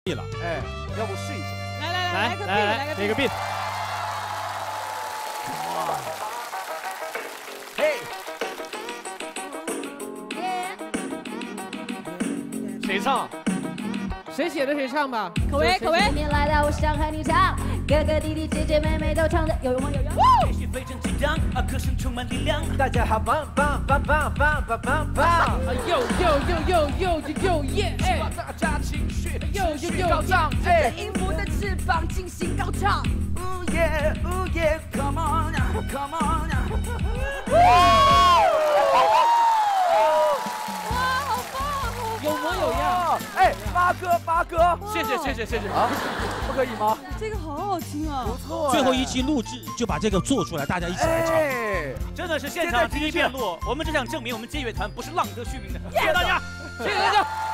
了。 哎，要不试一下？ 来个 beat。 嘿，谁唱？ 谁写的谁唱吧。 口味。 年来到，我想和你唱，哥哥弟弟姐姐妹妹都唱的有吗？ 也许非常激荡，歌声充满力量。 大家好，棒！ 耶！ 大家情绪高涨， 哎，音符的翅膀进行高唱。 Ooh yeah, come on now，come on now。 有模有样。 哎，八哥， 谢谢啊，不可以吗？ 这个好好听啊！ 不错。 最后一期录制就把这个做出来，大家一起来唱。 真的是现场第一遍录，我们只想证明我们劲乐团不是浪得虚名的。谢谢大家， 谢谢大家。